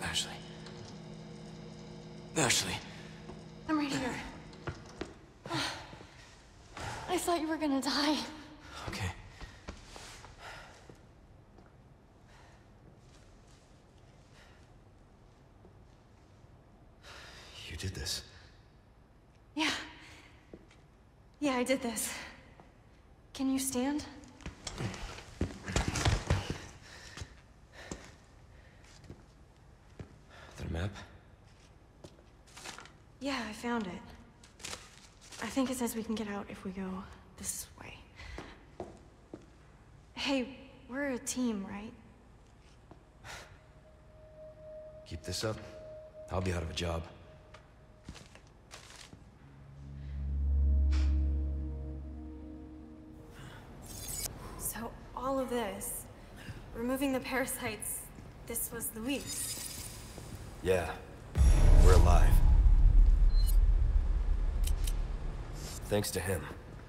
Ashley. Ashley. I'm right here. I thought you were gonna die. Okay. You did this. Yeah. Yeah, I did this. Can you stand? The map? Yeah, I found it. I think it says we can get out if we go this way. Hey, we're a team, right? Keep this up, I'll be out of a job. So, all of this, removing the parasites, this was Luis. Yeah, we're alive. Thanks to him.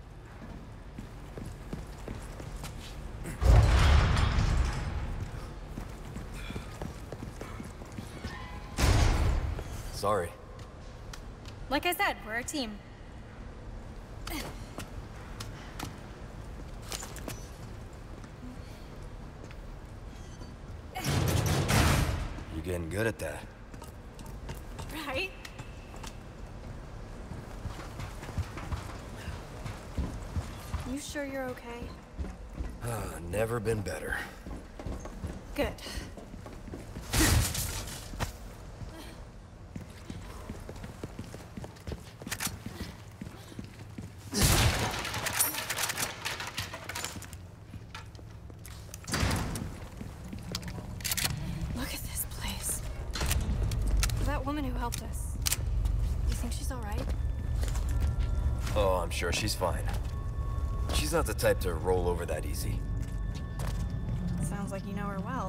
Sorry. Like I said, we're a team. You're getting good at that. Right? You sure you're okay? Never been better. Good. Look at this place. That woman who helped us. You think she's all right? Oh, I'm sure she's fine. She's not the type to roll over that easy. Sounds like you know her well.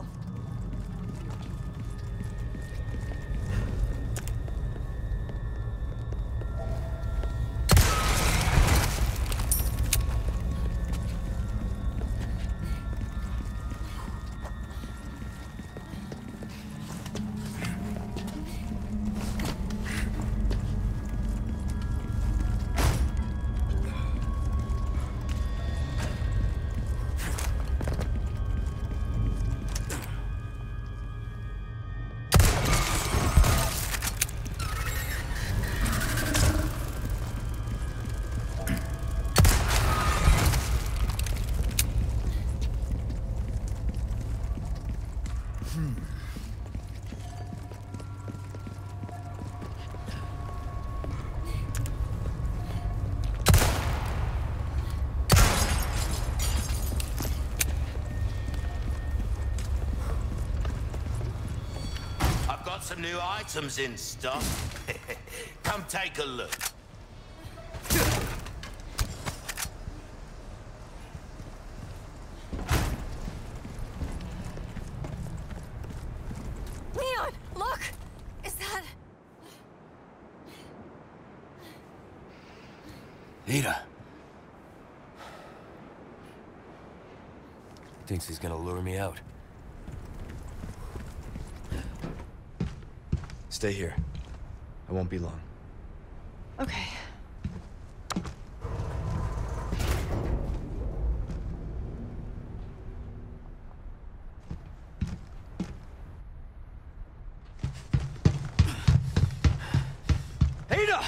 Some new items in stock. Come take a look. Leon, look! Is that... Ada. Thinks he's gonna lure me out. Stay here. I won't be long. Okay. Ada!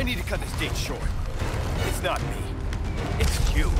I need to cut this date short. It's not me. It's you.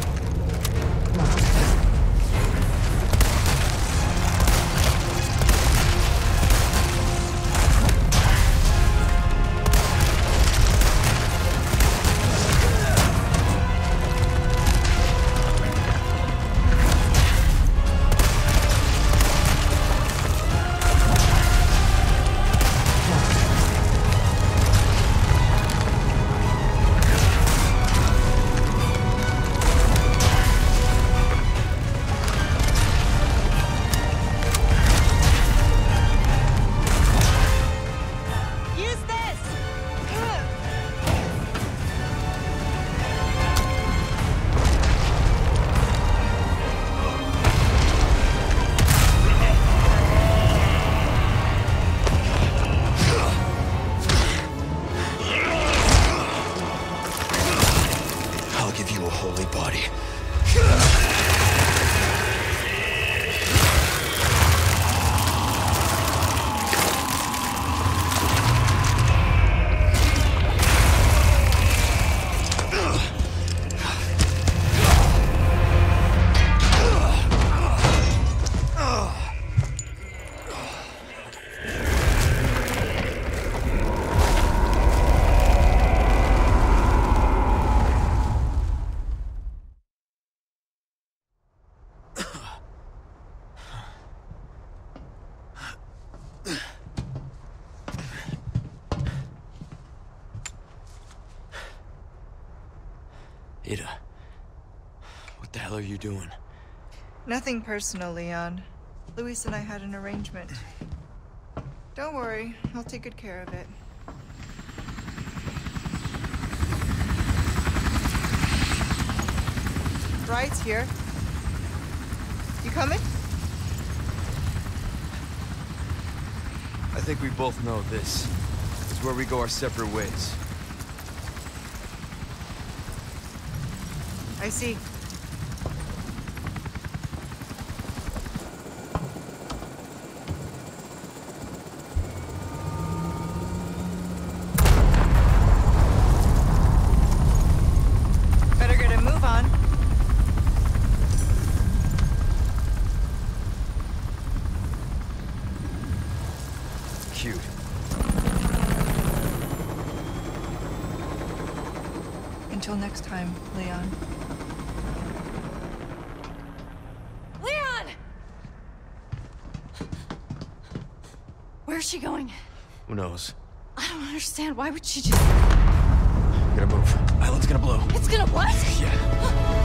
Ada, what the hell are you doing? Nothing personal, Leon. Luis and I had an arrangement. Don't worry, I'll take good care of it. Ride's here. You coming? I think we both know this is where we go our separate ways. I see. Better get a move on. Cute. Until next time, Leon. Leon! Where's she going? Who knows? I don't understand. Why would she just... We gotta move. Island's gonna blow. It's gonna what? Yeah.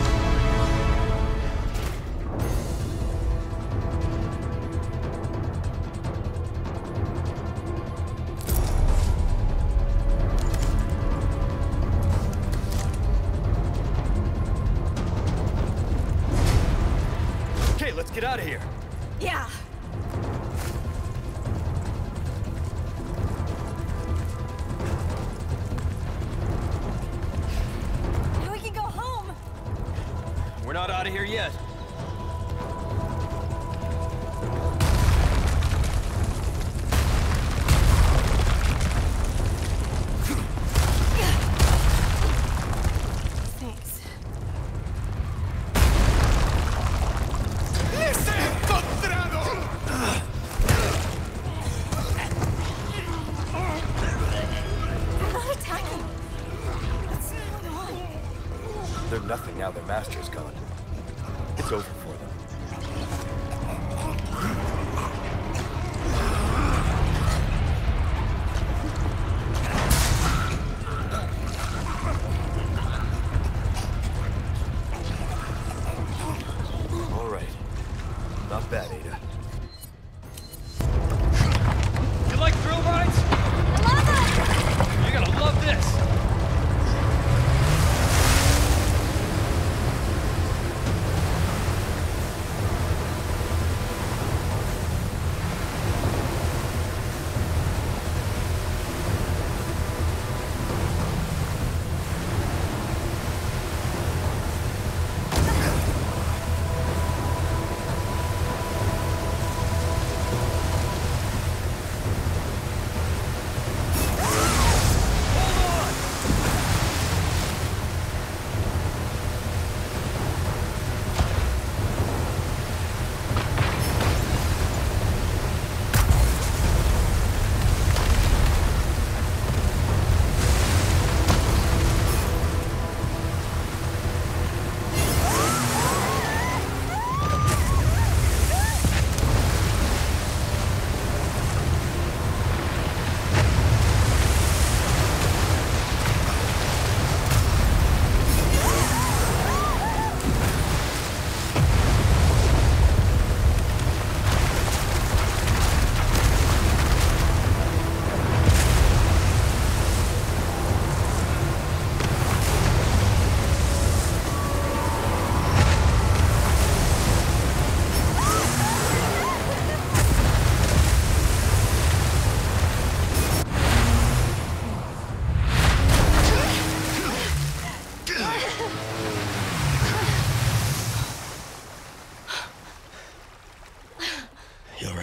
Okay, let's get out of here. Yeah. Now we can go home. We're not out of here yet. Thanks. They're not attacking. What's going on? They're nothing now their master's gone. It's over for them. All right. Not bad, Ada. You like thrill rides? I love it! You're gonna love this.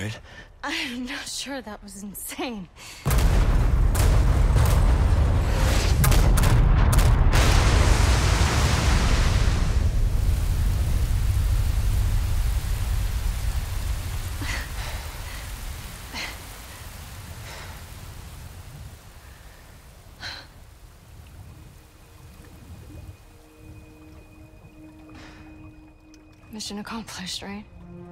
right? I'm not sure that was insane. Mission accomplished, right?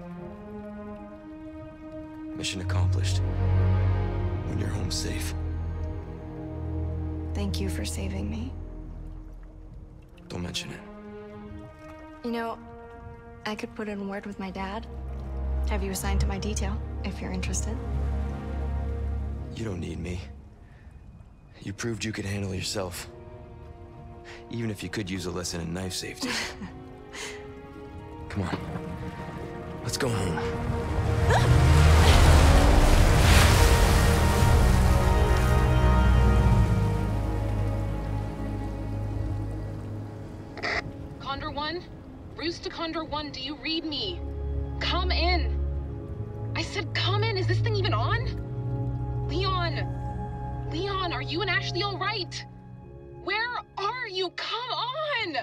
Mission accomplished. When you're home safe. Thank you for saving me. Don't mention it. You know, I could put in a word with my dad. Have you assigned to my detail, if you're interested. You don't need me. You proved you could handle yourself. Even if you could use a lesson in knife safety. Come on. Let's go home. Condor 1? Roost to Condor 1, do you read me? Come in! I said come in! Is this thing even on? Leon! Leon, are you and Ashley all right? Where are you? Come on!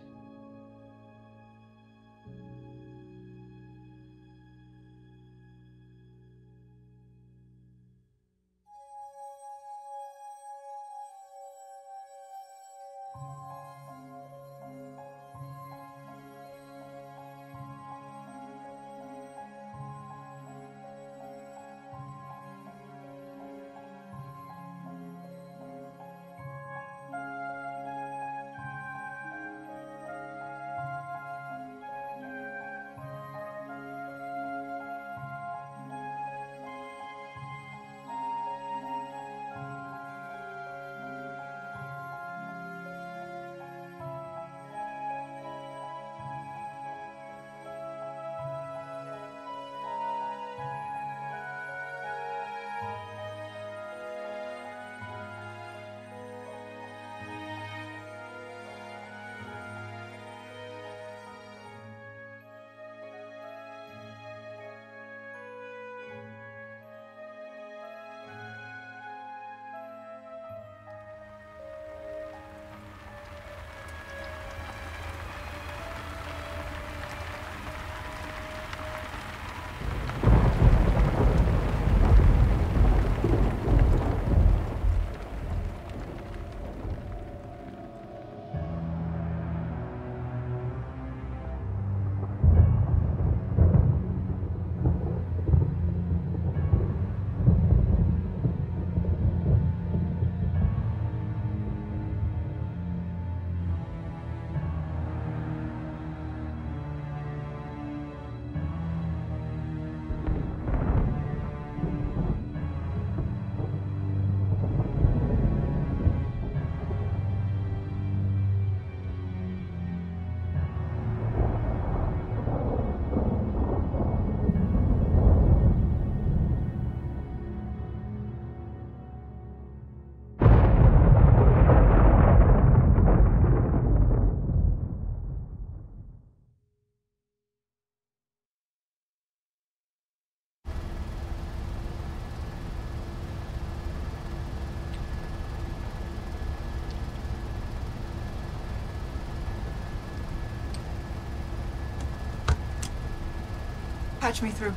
Patch me through.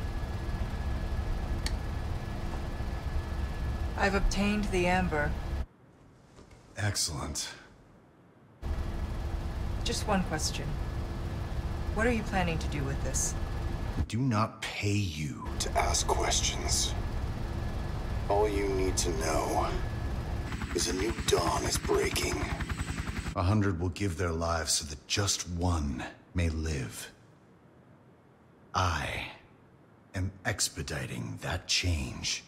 I've obtained the amber. Excellent. Just one question. What are you planning to do with this? We do not pay you to ask questions. All you need to know is a new dawn is breaking. 100 will give their lives so that just one may live. I am expediting that change.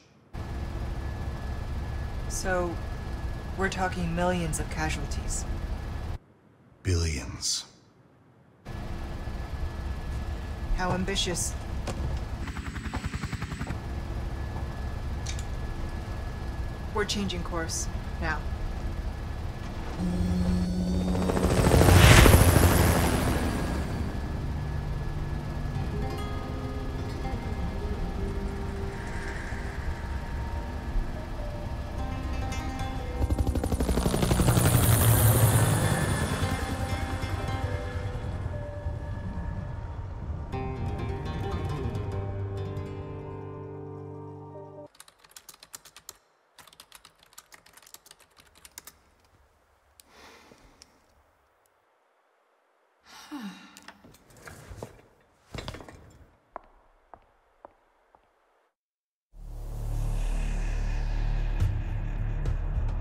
So, we're talking millions of casualties. Billions. How ambitious. We're changing course, now.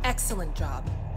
excellent job.